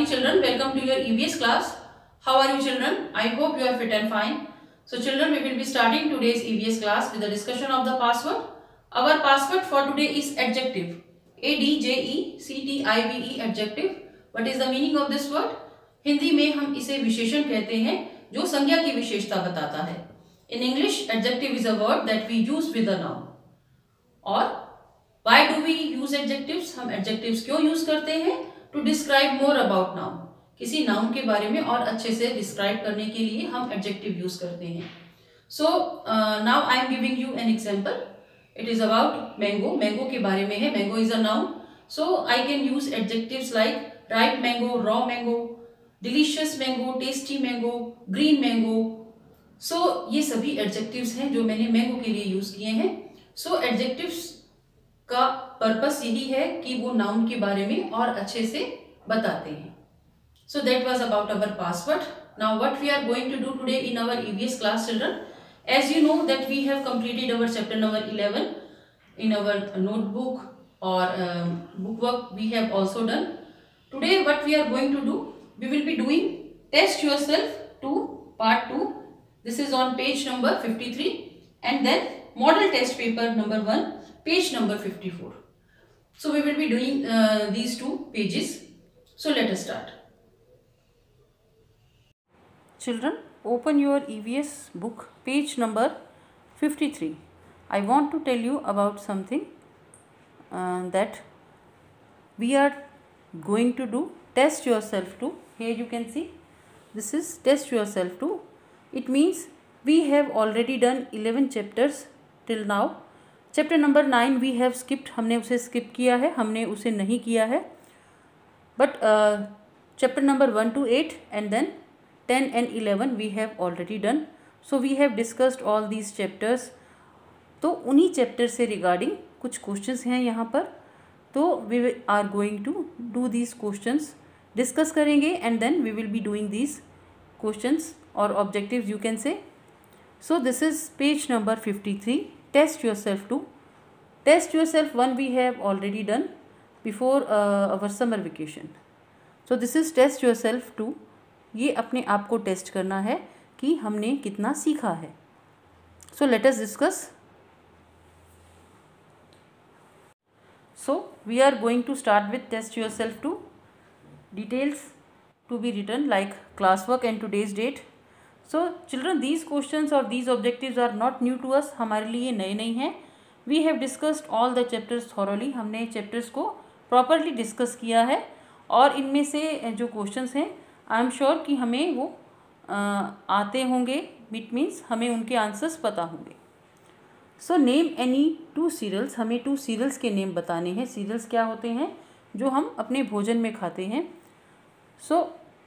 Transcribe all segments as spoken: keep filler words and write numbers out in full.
children, welcome to your E V S class. How are you children? I hope you are fit and fine. So children, we will be starting today's E V S class with a discussion of the password. Our password for today is adjective. A D J E C T I V E adjective. What is the meaning of this word? Hindi में हम इसे विशेषण कहते हैं जो संज्ञा की विशेषता बताता है. In English, adjective is a word that we use with a noun. और why do we use adjectives? हम adjectives क्यों use करते हैं? To describe more about noun. किसी noun के बारे में और अच्छे से describe करने के लिए हम adjective use करते हैं. So uh, now I am giving you an example. It is about mango. Mango के बारे में है. Mango is a noun. So I can use adjectives like ripe mango, raw mango, delicious mango, tasty mango, green mango. So ये सभी adjectives हैं जो मैंने mango के लिए use किए हैं. So adjectives का पर्पस यही है कि वो नाउन के बारे में और अच्छे से बताते हैं. So that was about our password. Now what we are going to do today in our E V S class children, as you know that we have completed our chapter number eleven in our notebook or um, book work we have also done. Today what we are going to do, we will be doing test yourself two part two. This is on page number fifty-three and then model test paper number one. Page number fifty-four. So we will be doing uh, these two pages. So let us start. Children, open your E V S book, page number fifty-three. I want to tell you about something uh, that we are going to do. Test yourself too. Here you can see this is test yourself too. It means we have already done eleven chapters till now. Chapter number nine we have skipped, हमने उसे skip किया है, हमने उसे नहीं किया है. But chapter number one two eight and then ten and eleven we have already done. So we have discussed all these chapters. तो उन्हीं चैप्टर से रिगार्डिंग कुछ क्वेश्चंस हैं यहाँ पर. तो we are going to do these questions, discuss करेंगे and then we will be doing these questions और objectives you can say. So this is page number fifty three. Test yourself two. Test yourself one we have already done before uh, our summer vacation. So this is test yourself two. ये अपने आप को test करना है कि हमने कितना सीखा है. So let us discuss. So we are going to start with test yourself two. Details to be written like classwork and today's date. So children, these questions or these objectives are not new to us. हमारे लिए नए नहीं हैं. We have discussed all the chapters thoroughly. हमने chapters को properly discuss किया है और इनमें से जो questions हैं I am sure कि हमें वो आ, आते होंगे. It means हमें उनके answers पता होंगे. So name any two cereals. हमें two cereals के name बताने हैं. Cereals क्या होते हैं? जो हम अपने भोजन में खाते हैं. So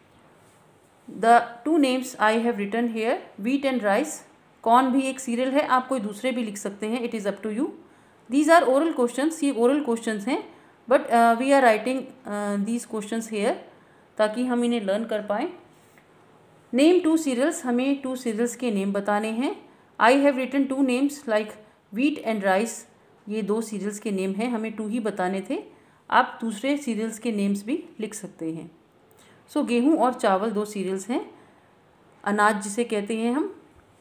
The two names I have written here, wheat and rice. Corn भी एक सीरियल है, आप कोई दूसरे भी लिख सकते हैं. It is up to you. These are oral questions. ये ओरल क्वेश्चंस हैं but we are writing these questions here ताकि हम इन्हें लर्न कर पाएँ. Name two cereals. हमें टू सीरियल्स के नेम बताने हैं. I have written two names like wheat and rice. ये दो सीरियल्स के नेम हैं, हमें टू ही बताने थे. आप दूसरे सीरियल्स के नेम्स भी लिख सकते हैं. सो so, गेहूँ और चावल दो सीरियल्स हैं, अनाज जिसे कहते हैं हम.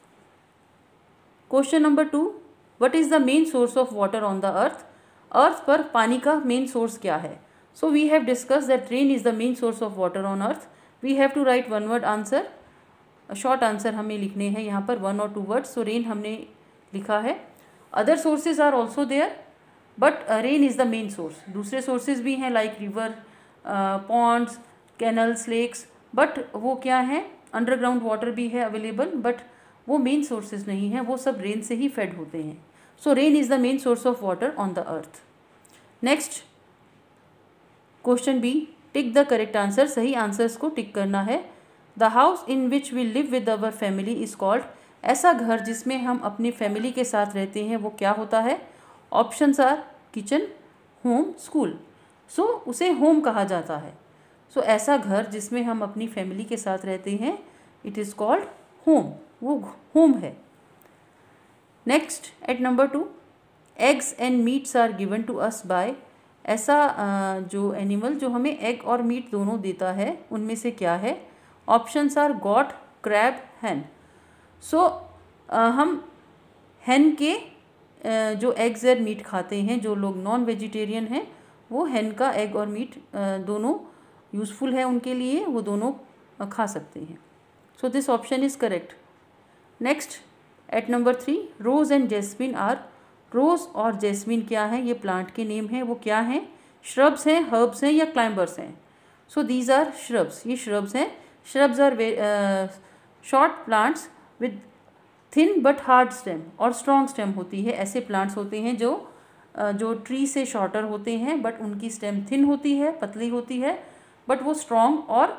Question number two, what is the main source of water on the earth. Earth पर पानी का मेन सोर्स क्या है. So we have discuss that rain is the main source of water on earth. We have to write one word answer. Short answer हमें लिखने हैं यहाँ पर, वन और टू वर्ड्स. सो रेन हमने लिखा है. Other sources are also there but rain is the main source. दूसरे सोर्सेज भी हैं like river, ponds, canals, lakes, but वो क्या है, अंडरग्राउंड वाटर भी है अवेलेबल बट वो मेन सोर्सेज नहीं है, वो सब रेन से ही फेड होते हैं. So rain is the main source of water on the earth. Next question B, tick the correct answer. सही आंसर्स को टिक करना है. The house in which we live with our family is called. ऐसा घर जिसमें हम अपनी family के साथ रहते हैं वो क्या होता है. Options are kitchen, home, school. So उसे होम कहा जाता है. सो so, ऐसा घर जिसमें हम अपनी फैमिली के साथ रहते हैं इट इज़ कॉल्ड होम. वो होम है. Next at number two, eggs and meats are given to us by. ऐसा जो एनिमल जो हमें एग और मीट दोनों देता है उनमें से क्या है? Options are goat, crab, hen. So हम हैन के uh, जो एग्स और मीट खाते हैं, जो लोग नॉन वेजिटेरियन हैं वो हैन का एग और मीट uh, दोनों यूज़फुल है उनके लिए, वो दोनों uh, खा सकते हैं। So this option is correct. Next at number three, rose and jasmine are. Rose और जैस्मिन क्या है? ये प्लांट के नेम हैं। वो क्या हैं? श्रब्स हैं, हर्ब्स हैं या क्लाइंबर्स हैं? So these are shrubs. ये श्रब्स हैं। Shrubs are short plants with thin but hard stem और स्ट्रॉन्ग स्टेम होती है। ऐसे प्लांट्स होते हैं जो uh, जो ट्री से शॉर्टर होते हैं बट उनकी स्टेम थिन होती है, पतली होती है, बट वो स्ट्रॉन्ग और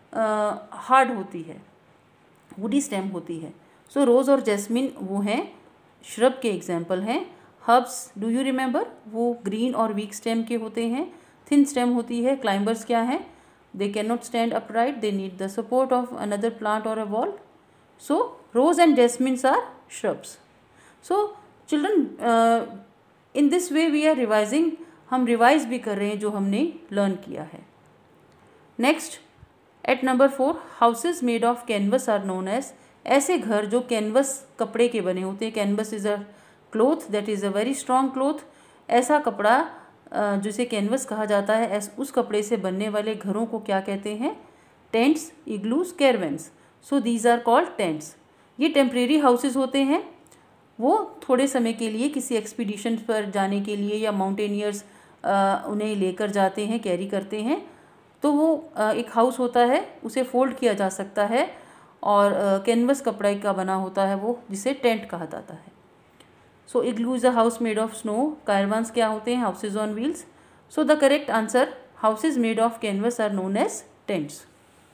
हार्ड uh, होती है, वुडी स्टेम होती है। सो so, रोज़ और जैस्मिन वो हैं, श्रब के एग्जाम्पल हैं। Herbs do you remember? वो ग्रीन और वीक स्टेम के होते हैं, थिन स्टेम होती है। क्लाइंबर्स क्या हैं? They can not stand upright, they need the support of another plant और a wall. So rose and jasmines are shrubs. So children, in this way we are revising, हम revise भी कर रहे हैं जो हमने लर्न किया है। Next at number four, houses made of canvas are known as. ऐसे घर जो कैनवस कपड़े के बने होते हैं। Canvas is a cloth that is a very strong cloth. ऐसा कपड़ा जिसे कैनवस कहा जाता है, ऐस उस कपड़े से बनने वाले घरों को क्या कहते हैं? Tents, igloos, caravans. So these are called tents. ये टेम्परेरी हाउसेज होते हैं, वो थोड़े समय के लिए किसी एक्सपीडिशन पर जाने के लिए या माउंटेनियर्स उन्हें लेकर जाते हैं, कैरी करते हैं, तो वो एक हाउस होता है, उसे फोल्ड किया जा सकता है और कैनवस कपड़े का बना होता है वो, जिसे टेंट कहा जाता है। So igloo is a house made of snow. Caravans क्या होते हैं? Houses on wheels. So the correct answer, houses made of canvas are known as tents.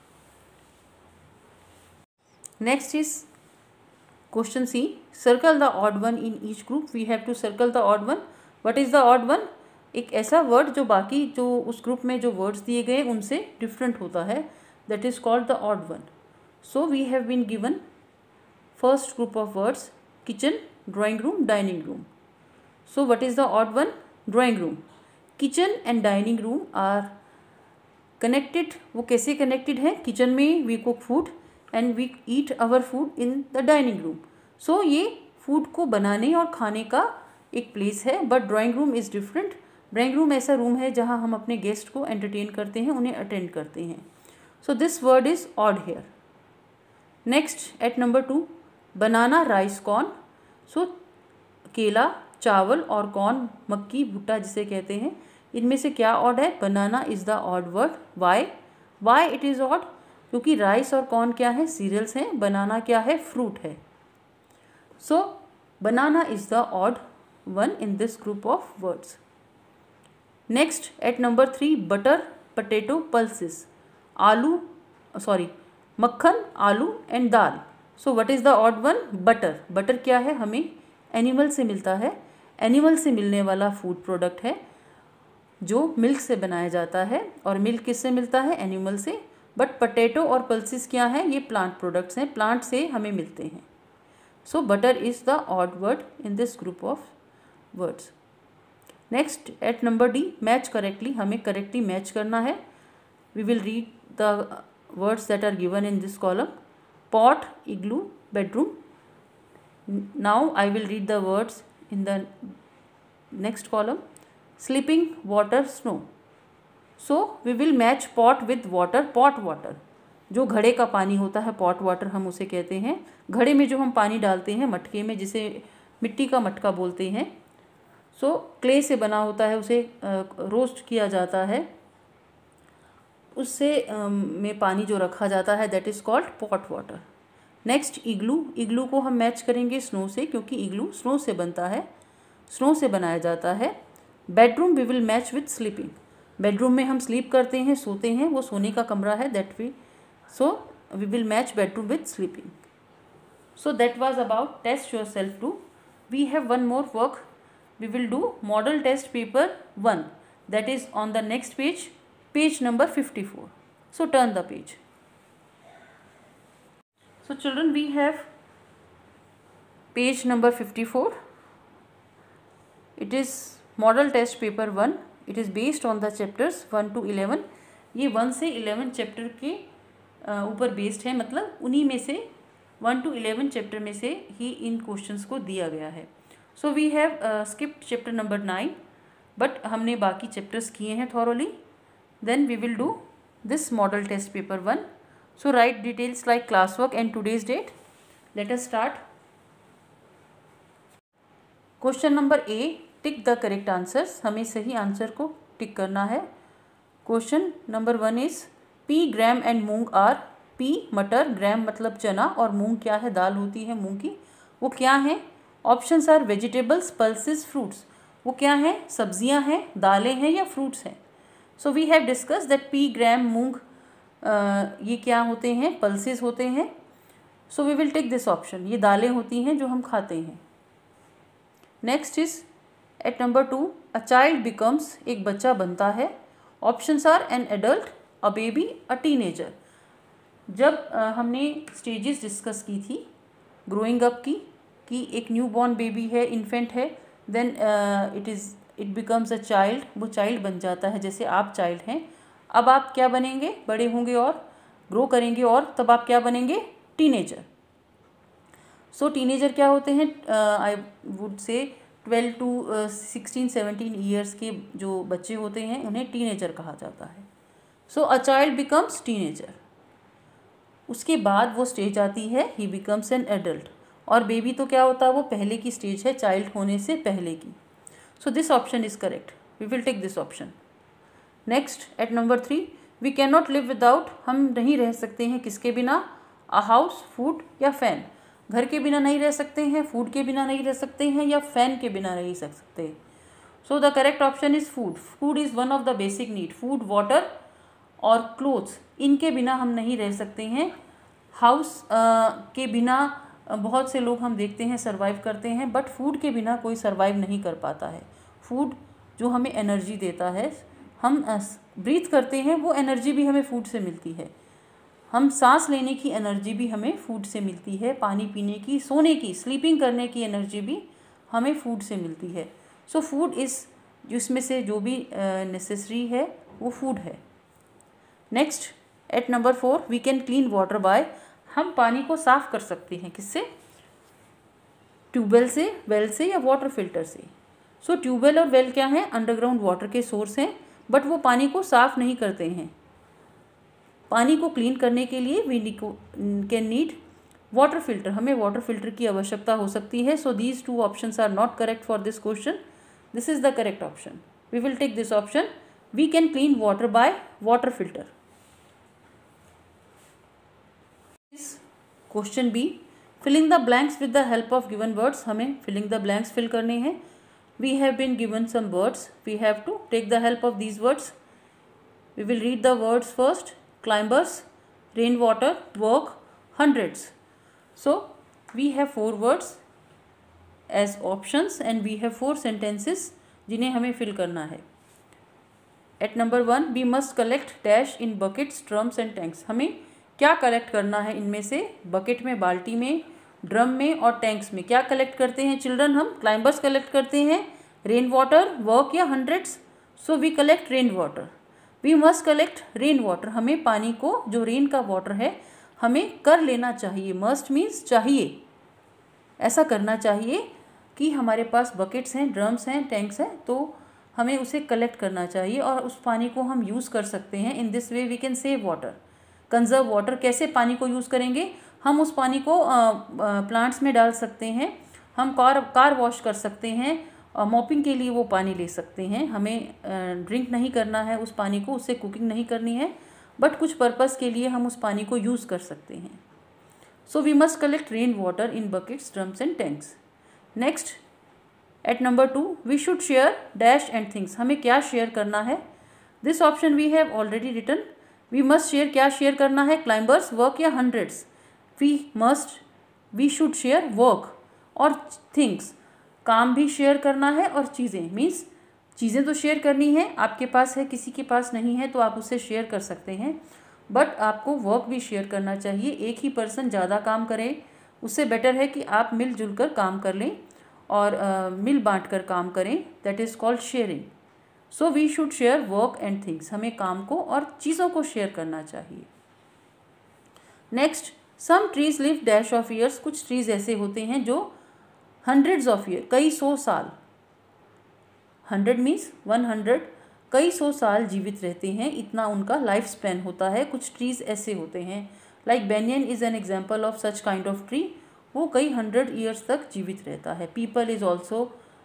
Next is question C, circle the odd one in each group. We have to circle the odd one. What is the odd one? एक ऐसा word जो बाकी जो उस group में जो words दिए गए उनसे डिफरेंट होता है, that is called the odd one. So we have been given first group of words, kitchen, drawing room, dining room. So what is the odd one? Drawing room. Kitchen and dining room are connected. वो कैसे connected है? kitchen में we cook food and we eat our food in the dining room. So ये food को बनाने और खाने का एक place है, but drawing room is different. Drawing room ऐसा room है जहाँ हम अपने guest को entertain करते हैं, उन्हें attend करते हैं. So this word is odd here. Next at number two, banana, rice, corn. So केला, चावल और कॉर्न, मक्की, भुट्टा जिसे कहते हैं, इनमें से क्या ऑड है? Banana is the odd word. Why? Why it is odd? क्योंकि राइस और कॉर्न क्या है? सीरियल्स हैं। बनाना क्या है? फ्रूट है। So banana is the odd one in this group of words. Next at number three, butter, potato, pulses. आलू, sorry मक्खन, आलू एंड दाल। So what is the odd one? Butter. Butter क्या है? हमें एनिमल से मिलता है। एनिमल से मिलने वाला फूड प्रोडक्ट है जो मिल्क से बनाया जाता है, और मिल्क किससे मिलता है? एनिमल से। बट पटेटो और पल्सिस क्या है? ये प्लांट प्रोडक्ट्स हैं, प्लांट से हमें मिलते हैं। So butter is the odd word in this group of words. Next at number D, match correctly. हमें करेक्टली मैच करना है। We will read the words that are given in this column. Pot, igloo, bedroom. Now I will read the words in the next column. Sleeping, water, snow. So we will match pot with water. Pot water, जो घड़े का पानी होता है, pot water हम उसे कहते हैं। घड़े में जो हम पानी डालते हैं मटके में, जिसे मिट्टी का मटका बोलते हैं। सो क्ले से बना होता है, उसे रोस्ट किया जाता है, उससे में पानी जो रखा जाता है, that is called pot water. Next igloo. Igloo को हम मैच करेंगे स्नो से, क्योंकि इग्लू स्नो से बनता है, स्नो से बनाया जाता है। Bedroom we will match with sleeping. Bedroom में हम स्लीप करते हैं, सोते हैं, वो सोने का कमरा है, that we so we will match bedroom with sleeping. So that was about test yourself two. We have one more work, we will do model test paper one, that is on the next page, page number fifty-four. So turn the page. So children, we have page number fifty-four. It is model test paper one. It is based on the chapters one to eleven. ये one से eleven chapter के ऊपर based है, मतलब उन्हीं में से one to eleven chapter में से ही इन क्वेश्चंस को दिया गया है। So we have skipped chapter number nine, but हमने बाकी चैप्टर्स किए हैं thoroughly. Then we will do this model test paper one. So write details like class work and today's date. Let us start. Question number A, tick the correct answers. हमें सही answer को tick करना है। Question number one is pea gram and moong are. Pea मटर, gram मतलब चना, और मूंग क्या है, दाल होती है मूंग की, वो क्या है? Options are vegetables, pulses, fruits. वो क्या है? सब्जियां हैं, दालें हैं या फ्रूट्स हैं? So we have discuss that pea gram moong ये क्या होते हैं? पल्सेस होते हैं। So we will take this option. ये दालें होती हैं जो हम खाते हैं। Next is at number two, a child becomes, एक बच्चा बनता है। Options are an adult, a baby, a teenager. जब uh, हमने स्टेजेस डिस्कस की थी ग्रोइंग अप की, कि एक न्यू बॉर्न बेबी है, इन्फेंट है, then it is it becomes a child, वो चाइल्ड बन जाता है, जैसे आप चाइल्ड हैं। अब आप क्या बनेंगे? बड़े होंगे और ग्रो करेंगे, और तब आप क्या बनेंगे? टीनेजर। सो टीनेजर क्या होते हैं? I would say twelve to sixteen seventeen years के जो बच्चे होते हैं उन्हें टीनेजर कहा जाता है। So a child becomes teenager. उसके बाद वो स्टेज आती है, ही बिकम्स एन एडल्ट। और बेबी तो क्या होता है? वो पहले की स्टेज है, चाइल्ड होने से पहले की। So this option is correct. We will take this option. Next at number three, we can not live without. हम नहीं रह सकते हैं किसके बिना? अ हाउस, फूड या फैन। घर के बिना नहीं रह सकते हैं, फूड के बिना नहीं रह सकते हैं, या फैन के बिना नहीं रह सकते। So the correct option is food. Food is one of the basic need. Food, water और क्लोथ्स, इनके बिना हम नहीं रह सकते हैं। हाउस के बिना बहुत से लोग हम देखते हैं सर्वाइव करते हैं, बट फूड के बिना कोई सर्वाइव नहीं कर पाता है। फूड जो हमें एनर्जी देता है, हम ब्रीथ करते हैं, वो एनर्जी भी हमें फूड से मिलती है। हम सांस लेने की एनर्जी भी हमें फूड से मिलती है। पानी पीने की, सोने की, स्लीपिंग करने की एनर्जी भी हमें फूड से मिलती है। सो फूड इज़, जिसमें से जो भी नेसेसरी है वो फूड है। Next at number four, we can clean water by. हम पानी को साफ़ कर सकते हैं किससे? ट्यूबवेल से, वेल से, या वाटर फिल्टर से। सो ट्यूबवेल और वेल क्या हैं? अंडरग्राउंड वाटर के सोर्स हैं, बट वो पानी को साफ़ नहीं करते हैं। पानी को क्लीन करने के लिए we can need water filter. हमें वाटर फिल्टर की आवश्यकता हो सकती है। So these two options are not correct for this question. This is the correct option. We will take this option. We can clean water by water filter. Question B, filling the blanks with the help of given words. हमें filling the blanks fill करने हैं। We have been given some words, we have to take the help of these words. We will read the words first. Climbers, rainwater, work, hundreds. So we have four words as options and we have four sentences जिन्हें हमें fill करना है. At number one, we must collect dash in buckets, drums and tanks. हमें क्या collect करना है इनमें से? bucket में, बाल्टी में, drum में और tanks में क्या collect करते हैं children? हम climbers collect करते हैं, rainwater, work या hundreds. So we collect rainwater. We must collect rain water. हमें पानी को, जो रेन का वाटर है, हमें कर लेना चाहिए। मस्ट मीन्स चाहिए, ऐसा करना चाहिए कि हमारे पास बकेट्स हैं, ड्रम्स हैं, टैंक्स हैं, तो हमें उसे कलेक्ट करना चाहिए और उस पानी को हम यूज़ कर सकते हैं। In this way we can save water, conserve water. कैसे पानी को यूज़ करेंगे? हम उस पानी को प्लांट्स में डाल सकते हैं, हम कार कार वॉश कर सकते हैं, मॉपिंग के लिए वो पानी ले सकते हैं। हमें ड्रिंक नहीं करना है उस पानी को, उससे कुकिंग नहीं करनी है, बट कुछ पर्पस के लिए हम उस पानी को यूज़ कर सकते हैं। So we must collect rain water in buckets, drums and tanks. Next at number two, we should share dash and things. हमें क्या शेयर करना है? This option we have already written. We must share, क्या share करना है? Climbers, work या hundreds? We must, we should share work और things. काम भी शेयर करना है और चीज़ें, मीन्स चीज़ें तो शेयर करनी है। आपके पास है, किसी के पास नहीं है, तो आप उससे शेयर कर सकते हैं, बट आपको वर्क भी शेयर करना चाहिए। एक ही पर्सन ज़्यादा काम करे, उससे बेटर है कि आप मिलजुल कर काम कर लें और uh, मिल बांट कर काम करें। That is called sharing. So we should share work and things, हमें काम को और चीज़ों को शेयर करना चाहिए। Next, some trees live dash of years, कुछ ट्रीज ऐसे होते हैं जो हंड्रेड्स ऑफ ईयर, कई सौ साल, हंड्रेड मीन्स वन हंड्रेड, कई सौ साल जीवित रहते हैं, इतना उनका लाइफ स्पैन होता है। कुछ ट्रीज ऐसे होते हैं, like banyan is an example of such kind of tree, वो कई हंड्रेड ईयर्स तक जीवित रहता है। Peepal is also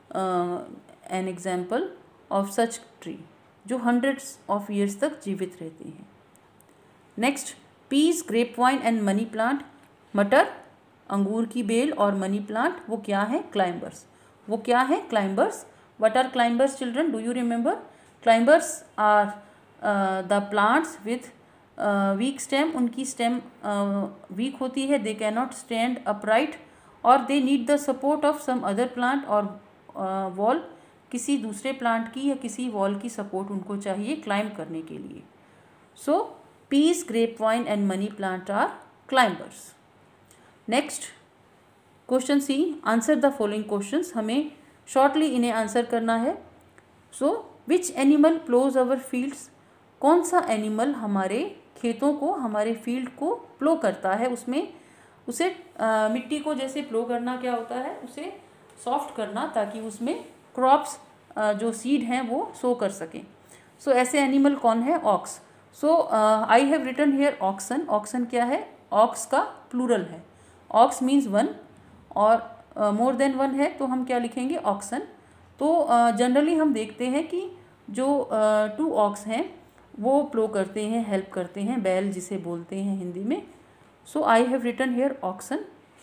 an example of such tree, जो हंड्रेड्स ऑफ ईयर्स तक जीवित रहते हैं। Next, peas, grape vine and money plant, मटर, अंगूर की बेल और मनी प्लांट, वो क्या है? क्लाइंबर्स। वो क्या है? Climbers. What are climbers children? Do you remember? Climbers are the plants with weak stem, उनकी स्टेम वीक होती है, they can not stand upright, और they need the support of some other plant और wall, किसी दूसरे plant की या किसी वॉल की सपोर्ट उनको चाहिए क्लाइंब करने के लिए। So peas, grape vine and money plant are climbers. Next, question C, answer the following questions, हमें शॉर्टली इन्हें आंसर करना है। सो विच एनिमल प्लोज अवर फील्ड्स, कौन सा एनिमल हमारे खेतों को, हमारे फील्ड को प्लो करता है, उसमें उसे आ, मिट्टी को जैसे प्लो करना क्या होता है, उसे सॉफ्ट करना, ताकि उसमें क्रॉप्स जो सीड हैं वो सो कर सकें। सो so, ऐसे एनिमल कौन है? Ox. So I have written here oxen. Oxen क्या है? ऑक्स का प्लूरल है। ऑक्स मीन्स वन, और मोर देन वन है तो हम क्या लिखेंगे? ऑक्सन। तो जनरली uh, हम देखते हैं कि जो टू uh, ऑक्स हैं वो प्लो करते हैं, हेल्प करते हैं, बैल जिसे बोलते हैं हिंदी में। So I have written here oxen,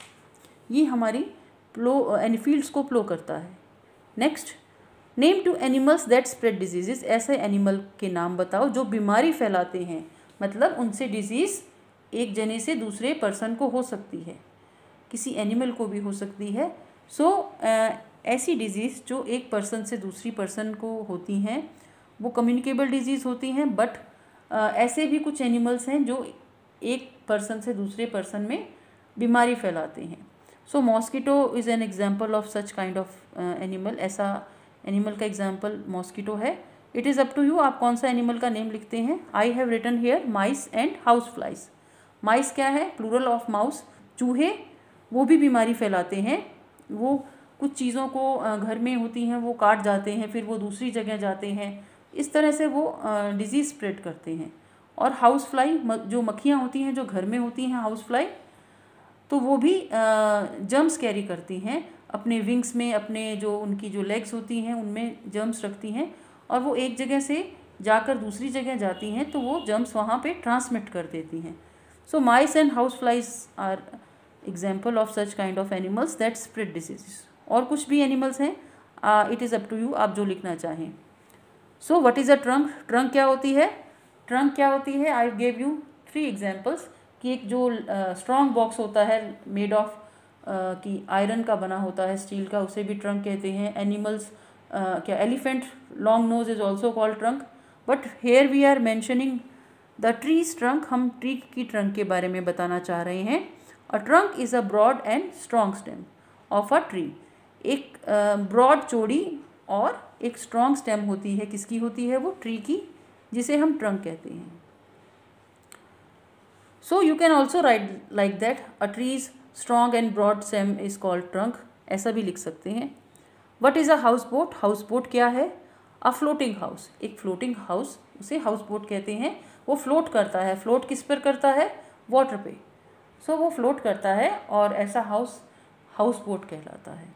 ये हमारी प्लो एनी फील्ड्स को प्लो करता है। Next, name two animals that spread diseases, ऐसे एनिमल के नाम बताओ जो बीमारी फैलाते हैं, मतलब उनसे डिजीज़ एक जने से दूसरे पर्सन को हो सकती है, किसी एनिमल को भी हो सकती है। सो so, ऐसी डिजीज़ जो एक पर्सन से दूसरी पर्सन को होती हैं वो कम्युनिकेबल डिजीज़ होती हैं, बट ऐसे भी कुछ एनिमल्स हैं जो एक पर्सन से दूसरे पर्सन में बीमारी फैलाते हैं। So mosquito is an example of such kind of animal, ऐसा एनिमल का एग्जाम्पल मॉस्किटो है। It is up to you, आप कौन सा एनिमल का नेम लिखते हैं। I have written here mice and house flies. Mice क्या है? Plural of mouse. चूहे वो भी बीमारी फैलाते हैं, वो कुछ चीज़ों को घर में होती हैं वो काट जाते हैं, फिर वो दूसरी जगह जाते हैं, इस तरह से वो डिजीज़ स्प्रेड करते हैं। और हाउस फ्लाई, जो मक्खियाँ होती हैं जो घर में होती हैं, हाउस फ्लाई, तो वो भी जर्म्स कैरी करती हैं अपने विंग्स में, अपने जो उनकी जो लेग्स होती हैं उनमें जर्म्स रखती हैं, और वो एक जगह से जाकर दूसरी जगह जाती हैं तो वो जर्म्स वहाँ पे ट्रांसमिट कर देती हैं। So mice and house flies are example of such kind of animals that spread disease. और कुछ भी एनिमल्स हैं, it is up to you, आप जो लिखना चाहें। So what is a trunk? Trunk क्या होती है? ट्रंक क्या होती है? I give you three examples कि एक जो स्ट्रॉन्ग uh, बॉक्स होता है मेड ऑफ uh, कि आयरन का बना होता है, स्टील का, उसे भी ट्रंक कहते हैं। एनिमल्स uh, क्या elephant long nose is also called trunk, but here we are mentioning the trees trunk, हम ट्री की ट्रंक के बारे में बताना चाह रहे हैं। A trunk is a broad and strong stem of a tree, एक ब्रॉड uh, चौड़ी और एक स्ट्रॉन्ग स्टेम होती है, किसकी होती है वो? ट्री की, जिसे हम ट्रंक कहते हैं। So you can also write like that, a tree's strong and broad stem is called trunk, ऐसा भी लिख सकते हैं। What is a house boat? House boat क्या है? अ फ्लोटिंग हाउस, एक फ्लोटिंग हाउस, उसे हाउस बोट कहते हैं। वो फ्लोट करता है। फ्लोट किस पर करता है? वाटर पे। सो so, वो फ्लोट करता है और ऐसा हाउस हाउस बोट कहलाता है।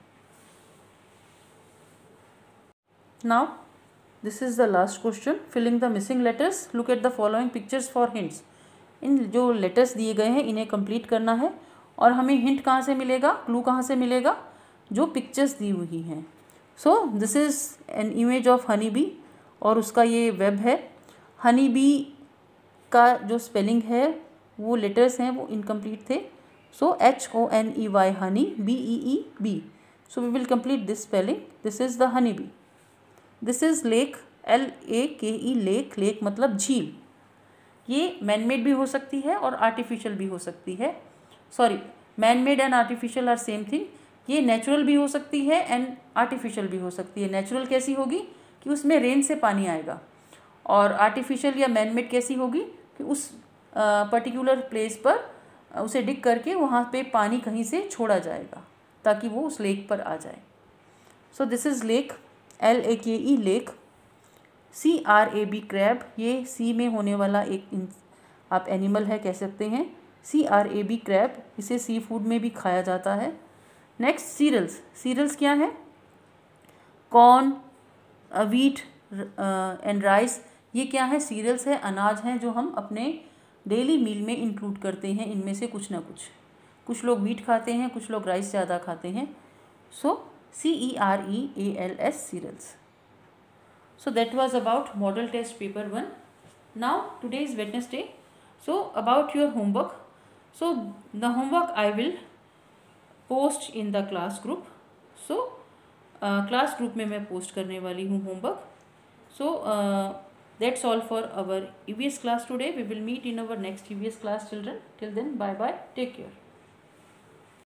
Now this is the last question, filling the missing letters, look at the following pictures for hints. इन जो लेटर्स दिए गए हैं इन्हें कंप्लीट करना है, और हमें हिंट कहाँ से मिलेगा, क्लू कहाँ से मिलेगा? जो पिक्चर्स दी हुई हैं। So this is an image of honey bee, और उसका ये वेब है। हनी बी का जो स्पेलिंग है, वो लेटर्स हैं वो इनकम्प्लीट थे। So H O N E Y honey, B E E bee. So we will complete this spelling. This is the honey bee. This is lake, L A K E, lake. Lake मतलब झील। ये man made भी हो सकती है और artificial भी हो सकती है। Sorry, man made and artificial are same thing. ये नेचुरल भी हो सकती है एंड आर्टिफिशियल भी हो सकती है। नेचुरल कैसी होगी कि उसमें रेन से पानी आएगा, और आर्टिफिशियल या मैनमेड कैसी होगी कि उस पर्टिकुलर प्लेस पर उसे डिग करके वहाँ पे पानी कहीं से छोड़ा जाएगा ताकि वो उस लेक पर आ जाए। So this is lake, L A K E lake. C R A B crab, ये सी में होने वाला एक आप एनिमल है कह सकते हैं। C R A B crab, इसे सी फूड में भी खाया जाता है। नेक्स्ट सीरियल्स, सीरियल्स क्या है? कॉर्न, व्हीट एंड राइस, ये क्या है? सीरियल्स है, अनाज हैं जो हम अपने डेली मील में इंक्लूड करते हैं। इनमें से कुछ ना कुछ, कुछ लोग व्हीट खाते हैं, कुछ लोग राइस ज़्यादा खाते हैं। So C E R E A L S, cereals. So that was about model test paper one. Now today is Wednesday. So about your homework. So the homework I will post in the class group. So uh, class group में मैं post करने वाली हूँ homework. So uh, that's all for our E V S class today. We will meet in our next E V S class, children. Till then, bye bye. Take care.